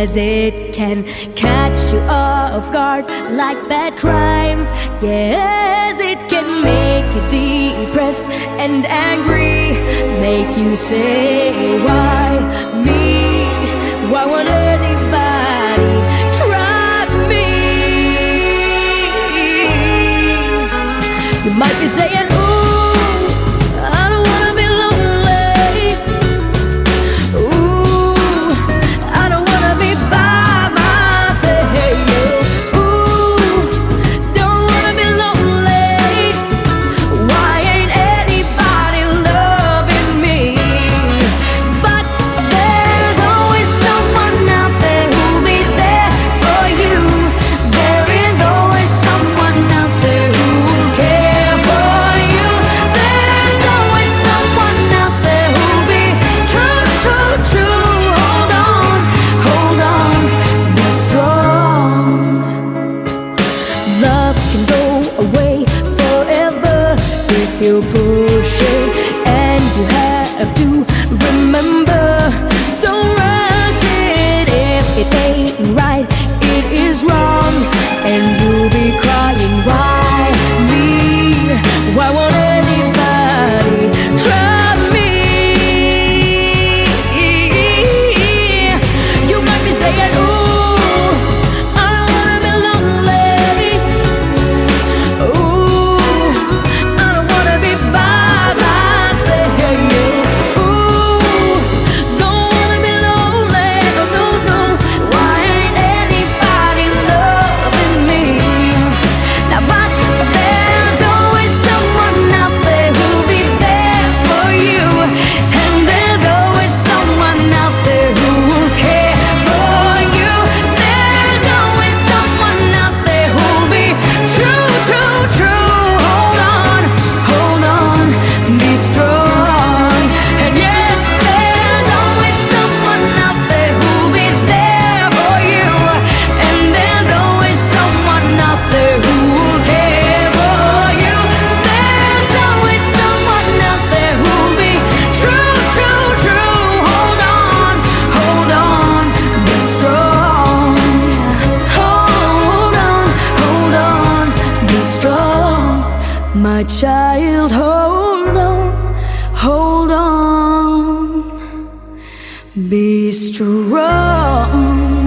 Yes, it can catch you off guard like bad crimes. Yes, it can make you depressed and angry, make you say, why me? Why won't anybody try me? You might be saying, ooh, I don't wanna be lonely. Ooh, I don't wanna be by myself. Ooh, don't wanna be lonely. Why ain't anybody loving me? But there's always someone out there who'll be there for you. There is always someone out there who'll care for you. There's always someone out there who'll be true, true, true. Hold on, be strong. Love can go away forever if you push it, and you have to remember, don't rush it. If it ain't right, it is wrong, and you'll be crying, why me? Why won't anybody try me? You might be saying, ooh, I don't wanna be lonely. Ooh, I don't wanna be by myself. Ooh, don't wanna be lonely. No, no, no. Why ain't anybody loving me? Now, but there's always someone out there who'll be there for you, and there's always someone out there who'll care for you. There's always someone out there who'll be true, true, true. Hold on, be strong. And yes, there's always someone out there who'll be there for you, and there's always someone out there who'll care for you. There's always someone out there who'll be true, true, true. Hold on, be strong. Hold on, be strong. My child, hold on, be strong.